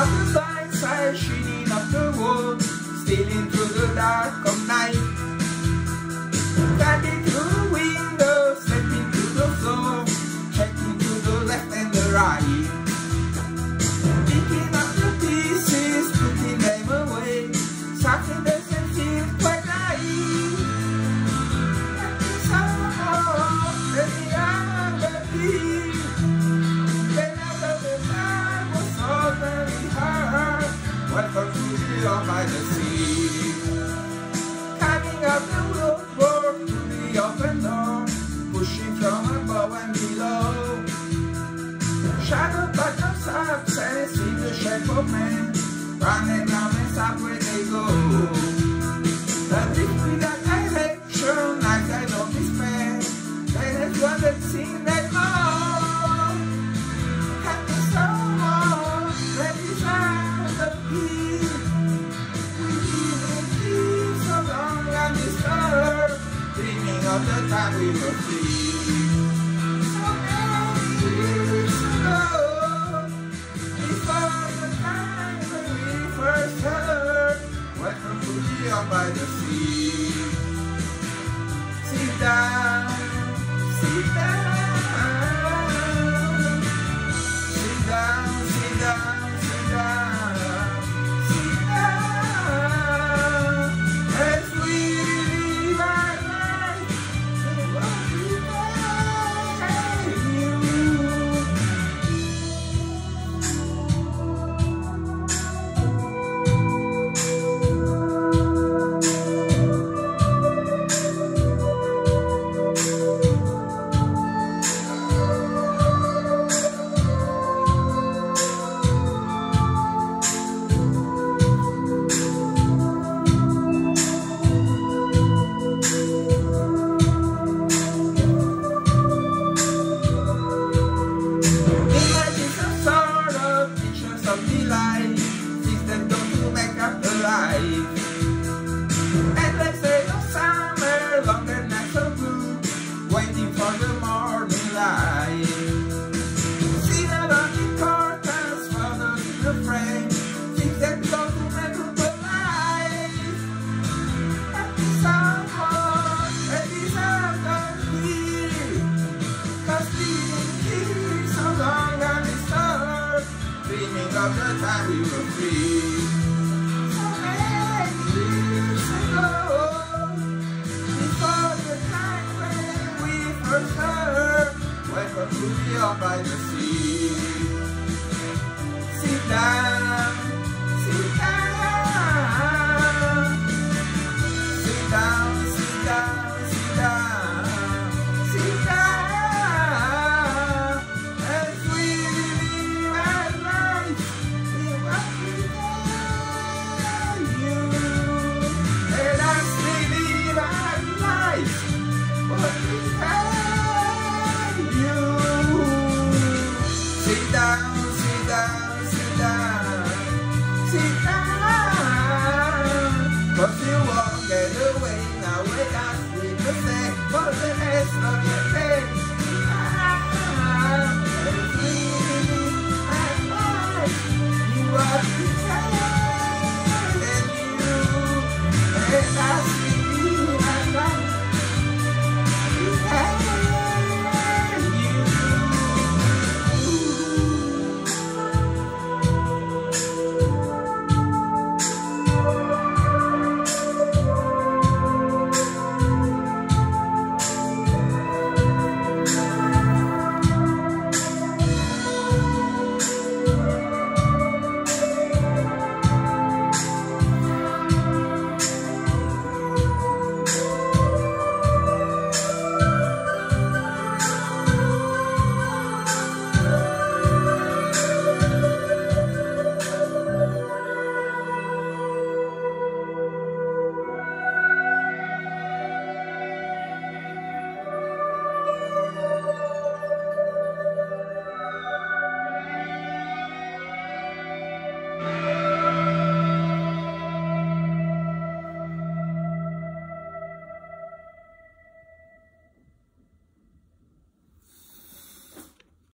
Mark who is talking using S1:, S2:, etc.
S1: of the blind side, sheening up the wall, stealing through the dark of night. Cutting through the window, slipping through the floor, checking to the left and the right. Picking up the pieces, putting them away, something doesn't feel quite right. Happy somehow, let the other be. Welcome to the York by the sea. Coming up the roadwork to the open door, pushing from above and below. Shadow buttons up, see the shape of men, running down and stop where they go. But if without direction, like I don't despair, then it's one that seems that more. Happy someone, let it out. Dreaming of the time we were free. So many years ago, before the time when we first heard, welcome to the York by the sea. Sit down, sit down, sit down, sit down, sit down, sit down, as we live our life in what we and let's say no summer, longer nights of blue, waiting for the morning light. See the lonely curtains followed in the frame, things that go to make up a life. Happy someone that deserves us here, 'cause living here so long on this earth, dreaming of the time we were free. Welcome to the York by the sea. Sit down, sit down, sit down, sit down, sit down, sit down, as we live our life in what we value. Let us live our life, what we value. Sit down, sit down.